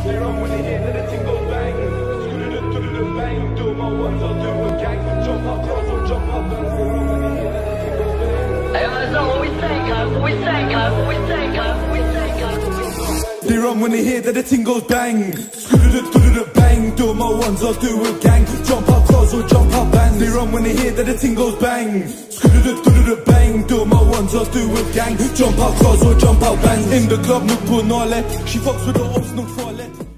They run when they hear that the ting goes bang. Scoo-doo-doo-doo-doo bang. Do my ones, I'll do a gang. Jump up close or jump up bands. They run when they hear that the ting goes bang. Hey, that's not what we say, guys. We say, guys. We say, guys. We say, guys. They run when they hear that the ting goes bang. Scoo-doo-doo-doo-doo bang. Do my ones, I'll do a gang. Jump up close or jump up bands. They run when they hear that the ting goes bang. Scoo-doo-doo-doo-doo bang. Do my ones, I'll do a gang. Jump up close or jump up bands. In the club, nuk punale. She fucks with the ops, nuk farlet.